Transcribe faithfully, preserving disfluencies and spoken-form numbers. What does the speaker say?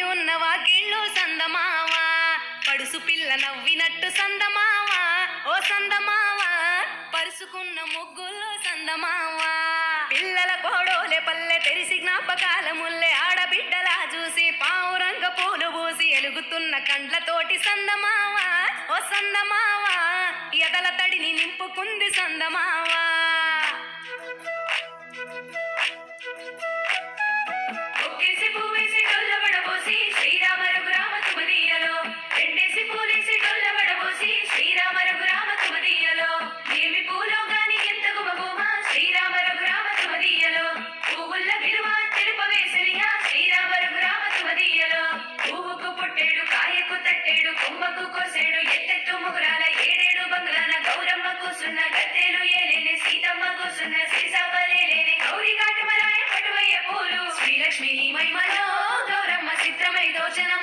ఉన్న వాకిళ్ళు సందమావ పడుసు పిల్ల నవ్వినట్టు సందమావ ఓ సందమావ పరుసుకున్న ముగ్గుల్లో సందమావ పిల్లల కోడోలే పల్లె తెరిసి జ్ఞాపకాల ముల్లె ఆడబిడ్డలా చూసి పావురంగ పూలు పూసి ఎలుగుతున్న కండ్లతోటి సందమావ ఓ సందమావ ఎదల తడిని నింపుకుంది సందమావ శ్రీరామ రఘురామ తుమదీయలో రెండేసి పూలేసి డొల్ల వడబోసి శ్రీరామ రఘురామ తుమదీయలో ఏమి పూలో గాని ఎంత గుమగుమ శ్రీరామ రఘురామ తుమదీయలో పువ్వుల్ల విలువ తెలుపవేసలియా శ్రీరామ రఘురామ తుమదీయలో పువ్వుకు పుట్టేడు కాయకు తట్టేడు కొమ్మకు కోసేడు ఎత్తెత్తు ముగురాల ఏడేడు బంగ్లాన గౌరమ్మ కూసున్న గద్దెలు ఏలేని సీతమ్మ కూసున్న సీసాపలేలేని గౌరీ కాటమరాయ పటువయ్య పూలు శ్రీలక్ష్మి మహిమలో గౌరమ్మ చిత్రమై దోచన